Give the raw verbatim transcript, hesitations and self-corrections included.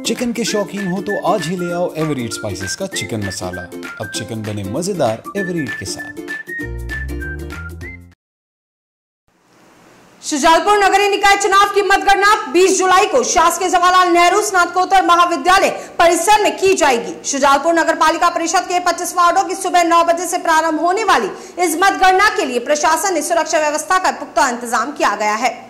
Chicken के शौकीन हो तो आज ही ले आओ एवरईट स्पाइसेस का चिकन मसाला। अब चिकन बने मजेदार एवरईट के साथ। शुजालपुर नगरीय निकाय चुनाव की मतगणना बीस जुलाई को शासकीय जवाहरलाल नेहरू स्नातकोत्तर महाविद्यालय परिसर में की जाएगी। शुजालपुर नगर पालिका परिषद के पच्चीस वार्डों की सुबह नौ बजे से प्रारंभ होने वाली इस मतगणना के लिए प्रशासन ने सुरक्षा व्यवस्था का पुख्ता इंतजाम किया गया है।